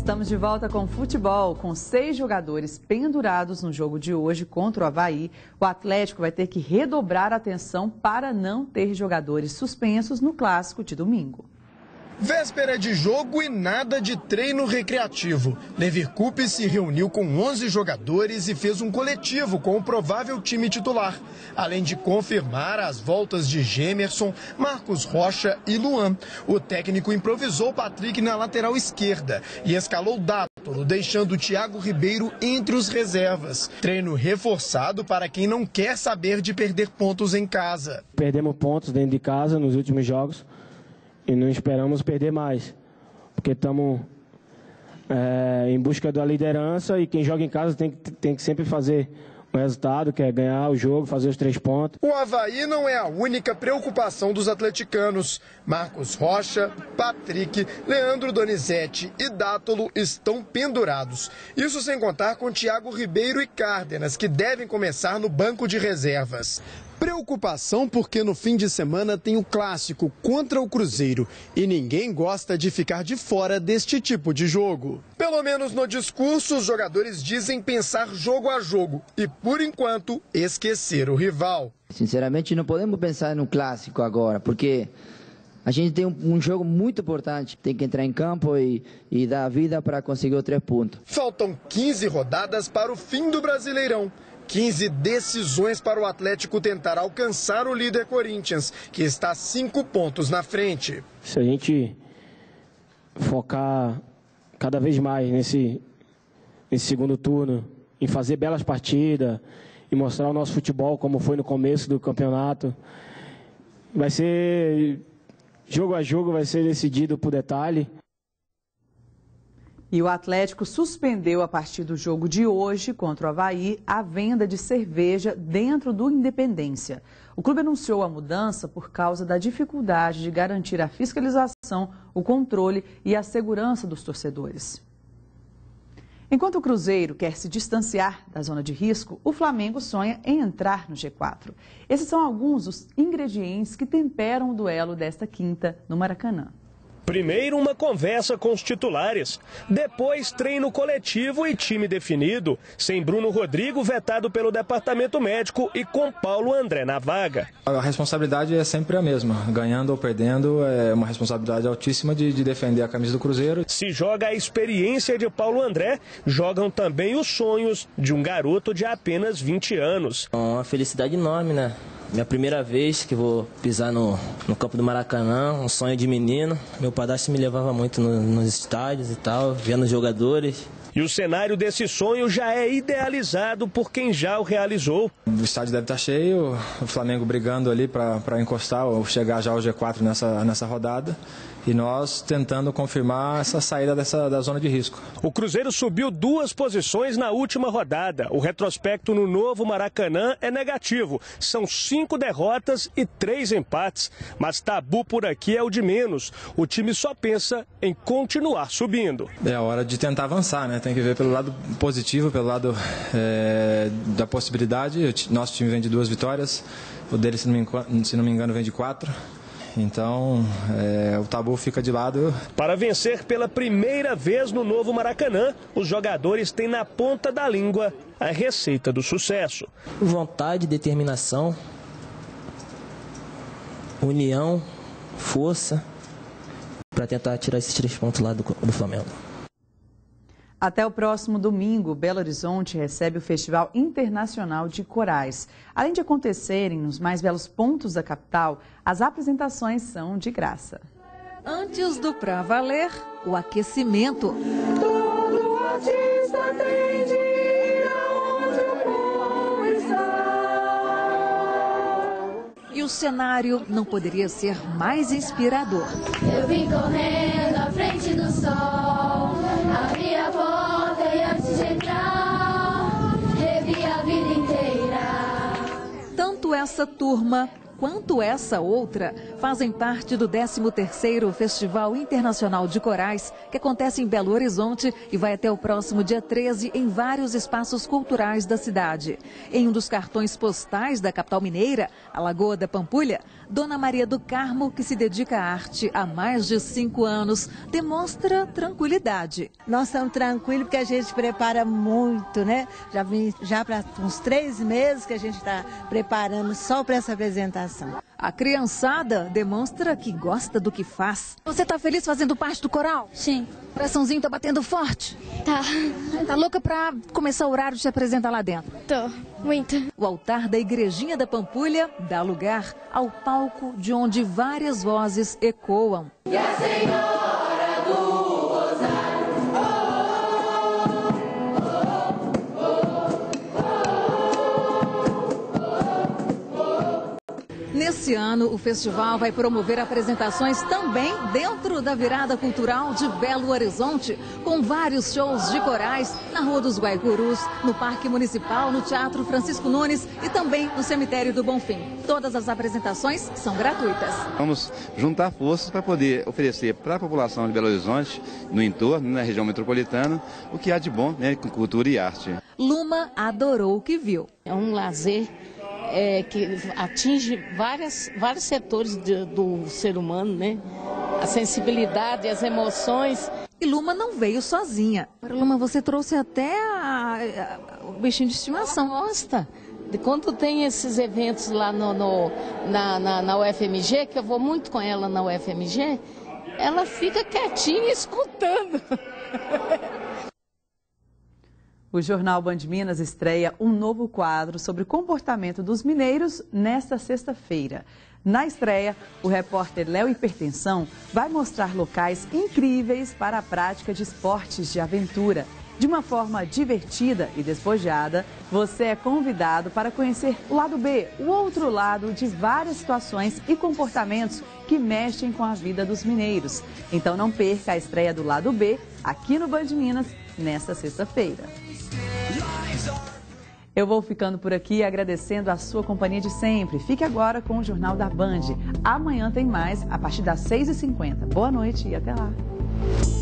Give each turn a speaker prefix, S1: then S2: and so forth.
S1: Estamos de volta com futebol. Com 6 jogadores pendurados no jogo de hoje contra o Avaí, o Atlético vai ter que redobrar a atenção para não ter jogadores suspensos no clássico de domingo.
S2: Véspera de jogo e nada de treino recreativo. Levir Coupe se reuniu com 11 jogadores e fez um coletivo com o provável time titular, além de confirmar as voltas de Gemerson, Marcos Rocha e Luan. O técnico improvisou Patrick na lateral esquerda e escalou Dátolo, deixando Thiago Ribeiro entre os reservas. Treino reforçado para quem não quer saber de perder pontos em casa.
S3: Perdemos pontos dentro de casa nos últimos jogos. E não esperamos perder mais, porque estamos em busca da liderança e quem joga em casa tem que sempre fazer o resultado, que é ganhar o jogo, fazer os 3 pontos.
S2: O Avaí não é a única preocupação dos atleticanos. Marcos Rocha, Patrick, Leandro Donizete e Dátolo estão pendurados. Isso sem contar com Thiago Ribeiro e Cárdenas, que devem começar no banco de reservas. Preocupação porque no fim de semana tem o clássico contra o Cruzeiro e ninguém gosta de ficar de fora deste tipo de jogo. Pelo menos no discurso, os jogadores dizem pensar jogo a jogo e, por enquanto, esquecer o rival.
S4: Sinceramente, não podemos pensar no clássico agora, porque a gente tem um jogo muito importante. Tem que entrar em campo e dar a vida para conseguir os 3 pontos.
S2: Faltam 15 rodadas para o fim do Brasileirão. 15 decisões para o Atlético tentar alcançar o líder Corinthians, que está 5 pontos na frente.
S3: Se a gente focar cada vez mais nesse segundo turno, em fazer belas partidas, e mostrar o nosso futebol como foi no começo do campeonato, vai ser jogo a jogo, vai ser decidido por detalhe.
S1: E o Atlético suspendeu a partir do jogo de hoje contra o Avaí a venda de cerveja dentro do Independência. O clube anunciou a mudança por causa da dificuldade de garantir a fiscalização, o controle e a segurança dos torcedores. Enquanto o Cruzeiro quer se distanciar da zona de risco, o Flamengo sonha em entrar no G4. Esses são alguns dos ingredientes que temperam o duelo desta quinta no Maracanã.
S5: Primeiro, uma conversa com os titulares. Depois, treino coletivo e time definido. Sem Bruno Rodrigo, vetado pelo departamento médico, e com Paulo André na vaga.
S6: A responsabilidade é sempre a mesma. Ganhando ou perdendo, é uma responsabilidade altíssima de defender a camisa do Cruzeiro.
S5: Se joga a experiência de Paulo André, jogam também os sonhos de um garoto de apenas 20 anos.
S7: Uma felicidade enorme, né? Minha primeira vez que vou pisar no campo do Maracanã, um sonho de menino. Meu padrasto me levava muito nos estádios e tal, vendo os jogadores.
S5: E o cenário desse sonho já é idealizado por quem já o realizou.
S6: O estádio deve estar cheio, o Flamengo brigando ali para encostar ou chegar já ao G4 nessa rodada. E nós tentando confirmar essa saída da zona de risco.
S5: O Cruzeiro subiu 2 posições na última rodada. O retrospecto no novo Maracanã é negativo. São 5 derrotas e 3 empates. Mas tabu por aqui é o de menos. O time só pensa em continuar subindo.
S6: É a hora de tentar avançar, né? Tem que ver pelo lado positivo, pelo lado da possibilidade. Nosso time vem de 2 vitórias. O dele, se não me engano, vem de 4. Então, o tabu fica de lado.
S5: Para vencer pela primeira vez no novo Maracanã, os jogadores têm na ponta da língua a receita do sucesso.
S7: Vontade, determinação, união, força, para tentar tirar esses 3 pontos lá do Flamengo.
S1: Até o próximo domingo, Belo Horizonte recebe o Festival Internacional de Corais. Além de acontecerem nos mais belos pontos da capital, as apresentações são de graça.
S8: Antes do Pra Valer, o aquecimento. Todo artista tem de ir aonde o povo está. E o cenário não poderia ser mais inspirador.
S9: Eu vim correndo à frente do sol, abri a porta e antes de entrar, revi a vida inteira.
S8: Tanto essa turma quanto essa outra fazem parte do 13º Festival Internacional de Corais, que acontece em Belo Horizonte e vai até o próximo dia 13 em vários espaços culturais da cidade. Em um dos cartões postais da capital mineira, a Lagoa da Pampulha, Dona Maria do Carmo, que se dedica à arte há mais de 5 anos, demonstra tranquilidade.
S10: Nós estamos tranquilos porque a gente prepara muito, né? Já para uns 3 meses que a gente está preparando só para essa apresentação.
S8: A criançada demonstra que gosta do que faz. Você está feliz fazendo parte do coral?
S11: Sim.
S8: O coraçãozinho tá batendo forte?
S11: Tá.
S8: Tá louca para começar o horário de se apresentar lá dentro?
S11: Tô, muito.
S8: O altar da Igrejinha da Pampulha dá lugar ao palco de onde várias vozes ecoam.
S9: E a Senhora do
S8: Nesse ano, o festival vai promover apresentações também dentro da virada cultural de Belo Horizonte, com vários shows de corais na Rua dos Guaicurus, no Parque Municipal, no Teatro Francisco Nunes e também no Cemitério do Bonfim. Todas as apresentações são gratuitas.
S12: Vamos juntar forças para poder oferecer para a população de Belo Horizonte, no entorno, na região metropolitana, o que há de bom, né, com cultura e arte.
S8: Luma adorou o que viu.
S13: É um lazer que atinge vários setores do ser humano, né? A sensibilidade, as emoções.
S8: E Luma não veio sozinha. Luma, você trouxe até o bichinho de estimação.
S13: Gosta. De quando tem esses eventos lá na UFMG, que eu vou muito com ela na UFMG, ela fica quietinha escutando.
S1: O Jornal Band Minas estreia um novo quadro sobre o comportamento dos mineiros nesta sexta-feira. Na estreia, o repórter Léo Hipertensão vai mostrar locais incríveis para a prática de esportes de aventura. De uma forma divertida e despojada, você é convidado para conhecer o lado B, o outro lado de várias situações e comportamentos que mexem com a vida dos mineiros. Então não perca a estreia do lado B aqui no Band Minas nesta sexta-feira. Eu vou ficando por aqui agradecendo a sua companhia de sempre. Fique agora com o Jornal da Band. Amanhã tem mais, a partir das 6h50. Boa noite e até lá.